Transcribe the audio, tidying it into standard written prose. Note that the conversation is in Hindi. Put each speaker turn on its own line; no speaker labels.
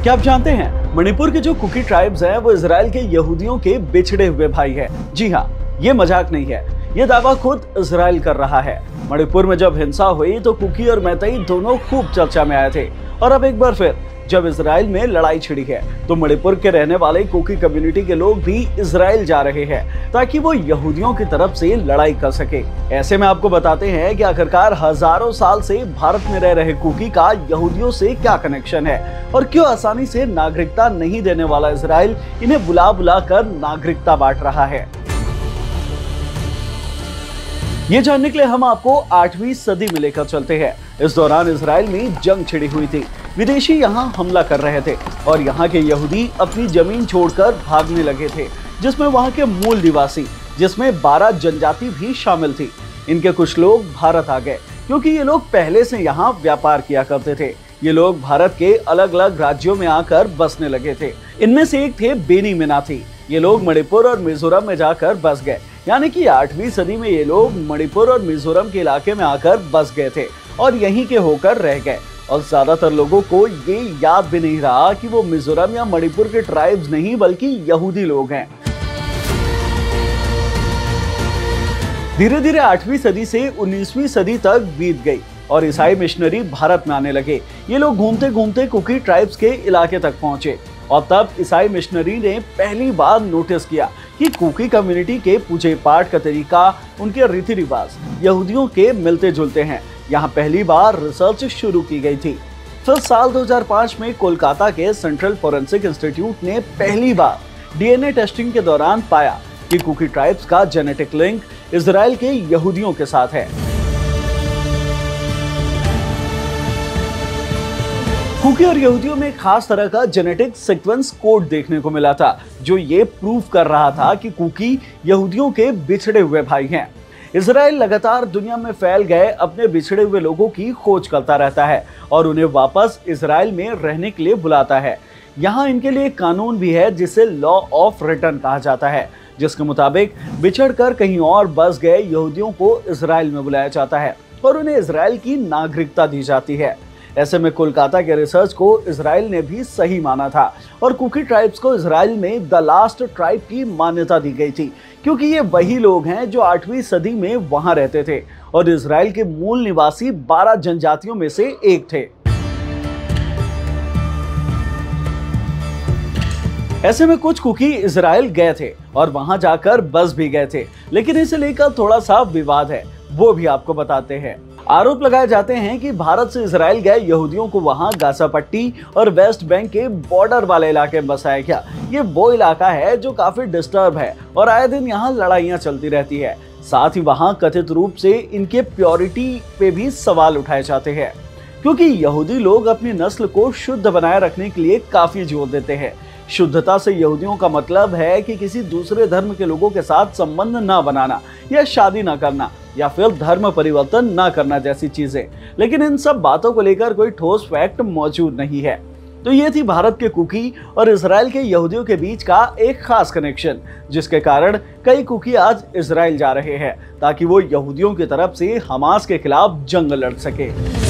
क्या आप जानते हैं मणिपुर के जो कुकी ट्राइब्स हैं वो इजराइल के यहूदियों के बिछड़े हुए भाई हैं। जी हाँ, ये मजाक नहीं है, ये दावा खुद इजराइल कर रहा है। मणिपुर में जब हिंसा हुई तो कुकी और मैतेई दोनों खूब चर्चा में आए थे और अब एक बार फिर जब इजराइल में लड़ाई छिड़ी है तो मणिपुर के रहने वाले कुकी कम्युनिटी के लोग भी इजराइल जा रहे हैं ताकि वो यहूदियों की तरफ से लड़ाई कर सके। ऐसे में आपको बताते हैं कि आखिरकार हजारों साल से भारत में रह रहे कुकी का यहूदियों से क्या कनेक्शन है और क्यों आसानी से नागरिकता नहीं देने वाला इजराइल इन्हें बुला बुला कर नागरिकता बांट रहा है। ये जानने के लिए हम आपको 8वीं सदी में लेकर चलते हैं। इस दौरान इजराइल में जंग छिड़ी हुई थी, विदेशी यहाँ हमला कर रहे थे और यहाँ के यहूदी अपनी जमीन छोड़कर भागने लगे थे, जिसमें वहाँ के मूल निवासी जिसमें 12 जनजाति भी शामिल थी। इनके कुछ लोग भारत आ गए क्योंकि ये लोग पहले से यहाँ व्यापार किया करते थे। ये लोग भारत के अलग अलग राज्यों में आकर बसने लगे थे। इनमें से एक थे बेनी मिनाथी। ये लोग मणिपुर और मिजोरम में जाकर बस गए, यानी कि 8वीं सदी में ये लोग मणिपुर और मिजोरम के इलाके में आकर बस गए थे और यहीं के होकर रह गए। और ज्यादातर लोगों को ये याद भी नहीं रहा कि वो मिजोरम या मणिपुर के ट्राइब्स नहीं बल्कि यहूदी लोग हैं। धीरे धीरे 8वीं सदी से 19वीं सदी तक बीत गई और ईसाई मिशनरी भारत में आने लगे। ये लोग घूमते घूमते कुकी ट्राइब्स के इलाके तक पहुंचे और तब ईसाई मिशनरी ने पहली बार नोटिस किया कि कुकी कम्युनिटी के पूजे पाठ का तरीका, उनके रीति रिवाज यहूदियों के मिलते जुलते हैं। यहाँ पहली बार रिसर्च शुरू की गई थी। फिर साल 2005 में कोलकाता के सेंट्रल फोरेंसिक इंस्टीट्यूट ने पहली बार डीएनए टेस्टिंग के दौरान पाया कि कुकी ट्राइब्स का जेनेटिक लिंक इजराइल के यहूदियों के साथ है। कुकी और यहूदियों में खास तरह का जेनेटिक सीक्वेंस कोड देखने को मिला था जो ये प्रूव कर रहा था कि कुकी यहूदियों के बिछड़े हुए भाई हैं। इजराइल लगातार दुनिया में फैल गए अपने बिछड़े हुए लोगों की खोज करता रहता है और उन्हें वापस इजराइल में रहने के लिए बुलाता है। यहाँ इनके लिए कानून भी है जिसे लॉ ऑफ रिटर्न कहा जाता है, जिसके मुताबिक बिछड़कर कहीं और बस गए यहूदियों को इजराइल में बुलाया जाता है और उन्हें इजराइल की नागरिकता दी जाती है। ऐसे में कोलकाता के रिसर्च को इजराइल ने भी सही माना था और कुकी ट्राइब्स को इजराइल में द लास्ट ट्राइब की मान्यता दी गई थी, क्योंकि ये वही लोग हैं जो 8वीं सदी में वहां रहते थे और इजराइल के मूल निवासी 12 जनजातियों में से एक थे। ऐसे में कुछ कुकी इजराइल गए थे और वहां जाकर बस भी गए थे, लेकिन इसे लेकर थोड़ा सा विवाद है, वो भी आपको बताते हैं। आरोप लगाए जाते हैं कि भारत से इजराइल गए यहूदियों को वहां गाजा पट्टी और वेस्ट बैंक के बॉर्डर वाले इलाके में बसाया गया। ये वो इलाका है जो काफी डिस्टर्ब है और आए दिन यहाँ लड़ाइयाँ चलती रहती है। साथ ही वहां कथित रूप से इनके प्योरिटी पे भी सवाल उठाए जाते हैं, क्योंकि यहूदी लोग अपनी नस्ल को शुद्ध बनाए रखने के लिए काफी जोर देते हैं। शुद्धता से यहूदियों का मतलब है कि किसी दूसरे धर्म के लोगों के साथ संबंध न बनाना या शादी न करना या फिर धर्म परिवर्तन न करना जैसी चीजें। लेकिन इन सब बातों को लेकर कोई ठोस फैक्ट मौजूद नहीं है। तो ये थी भारत के कुकी और इजराइल के यहूदियों के बीच का एक खास कनेक्शन, जिसके कारण कई कुकी आज इजराइल जा रहे हैं ताकि वो यहूदियों की तरफ से हमास के खिलाफ जंग लड़ सके।